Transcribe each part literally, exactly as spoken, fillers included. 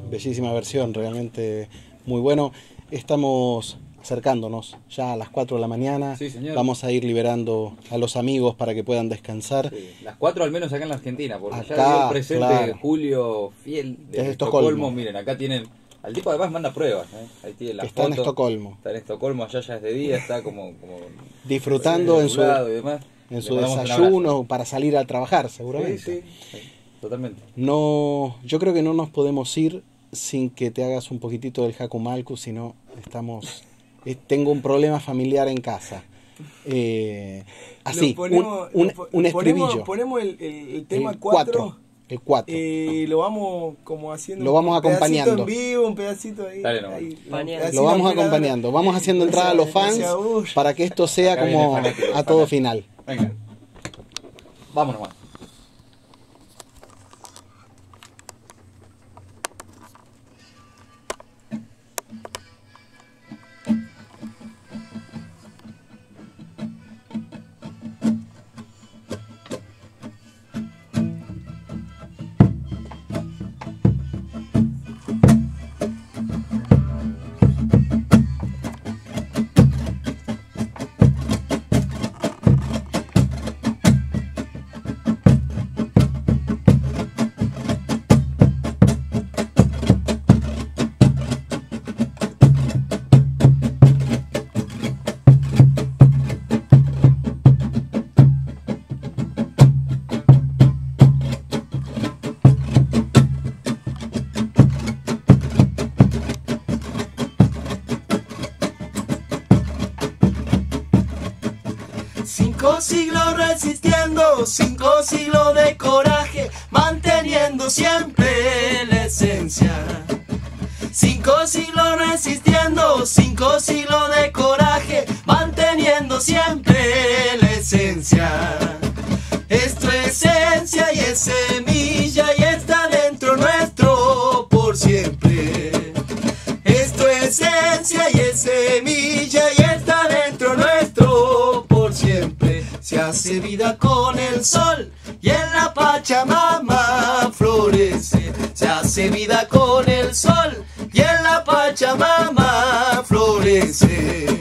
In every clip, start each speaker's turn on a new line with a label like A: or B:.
A: bellísima versión, realmente muy bueno. Estamos acercándonos ya a las cuatro de la mañana.
B: Sí, señor.
A: Vamos a ir liberando a los amigos para que puedan descansar.
B: Sí, las cuatro al menos acá en la Argentina, porque
A: Acá,
B: ya dio presente
A: claro.
B: Julio Fiel de
A: Desde
B: Estocolmo.
A: Estocolmo.
B: Miren, acá tienen, al tipo además manda pruebas, ¿eh? Ahí tiene la
A: Está
B: foto.
A: en Estocolmo.
B: Está en Estocolmo, allá ya es de día, está como, como
A: Disfrutando en su,
B: regulado y demás.
A: en
B: Le
A: su
B: mandamos un
A: desayuno para salir a trabajar, seguramente.
B: Sí, sí, sí, totalmente.
A: No, yo creo que no nos podemos ir sin que te hagas un poquitito del Jaco Malkus, si no estamos... eh, tengo un problema familiar en casa. Eh, así,
C: ponemos,
A: un, un,
C: po-
A: un estribillo.
C: Ponemos, ponemos el, el, el tema
A: El
C: cuatro.
A: El cuatro.
C: Eh, lo vamos como haciendo
A: Lo vamos
C: un pedacito
A: acompañando.
C: en vivo, un pedacito ahí.
B: Dale nomás.
C: ahí, un
D: Paneando.
C: pedacito
A: Lo vamos
C: en operador.
A: acompañando. Vamos haciendo entrada a los fans
C: Gracias, Uy.
A: para que esto sea
B: Acá viene
A: como
B: fanático,
A: a todo
B: fanático.
A: final.
B: Venga, vamos nomás.
C: Cinco siglos resistiendo, cinco siglos de coraje, manteniendo siempre la esencia. Cinco siglos resistiendo, cinco siglos de coraje, manteniendo siempre la esencia. Esto es esencia y es semilla y está dentro nuestro por siempre. Esto es esencia y es semilla y está dentro nuestro por siempre. Se hace vida con el sol y en la Pachamama florece. Se hace vida con el sol y en la Pachamama florece.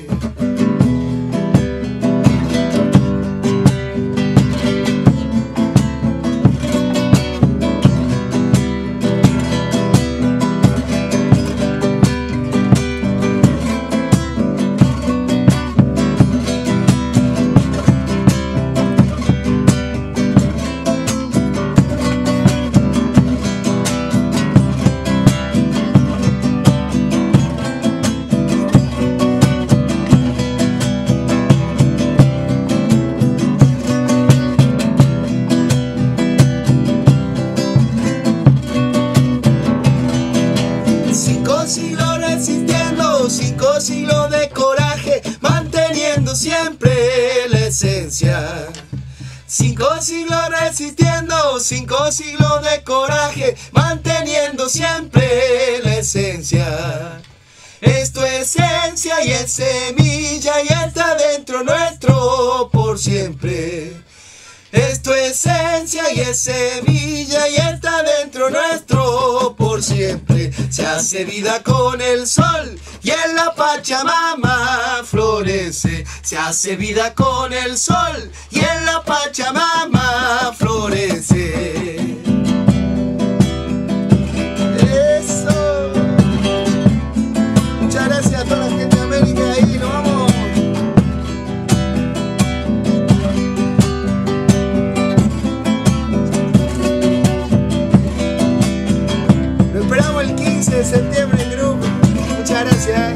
C: Cinco siglos resistiendo, cinco siglos de coraje, manteniendo siempre la esencia. Cinco siglos resistiendo, cinco siglos de coraje, manteniendo siempre la esencia. Esto es esencia y es semilla y está dentro nuestro por siempre. Esto es esencia y es semilla y está dentro nuestro por siempre. Se hace vida con el sol y en la Pachamama florece. Se hace vida con el sol y en la Pachamama florece. Eso. Muchas gracias a toda la gente de América ahí. Nos vamos. Lo esperamos el quince de septiembre en grupo. Muchas gracias.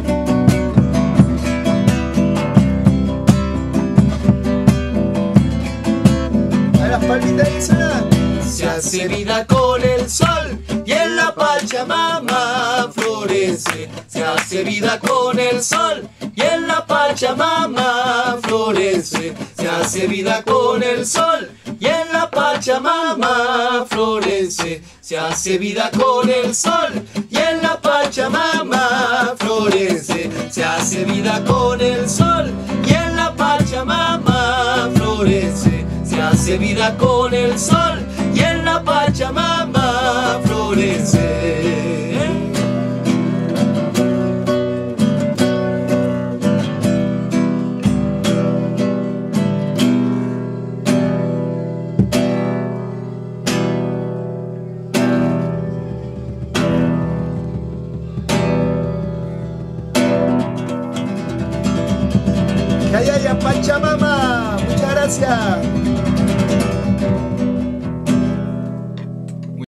C: A las palmitas y suena. Se hace vida con el sol y en la Pachamama florece. Se hace vida con el sol y en la Pachamama florece. Se hace vida con el sol y en la Pachamama florece. Se hace vida con el sol y en la Pachamama florece. Se hace vida con el sol y en la Pachamama florece. Se hace vida con el sol y en la Pachamama florece. Gracias.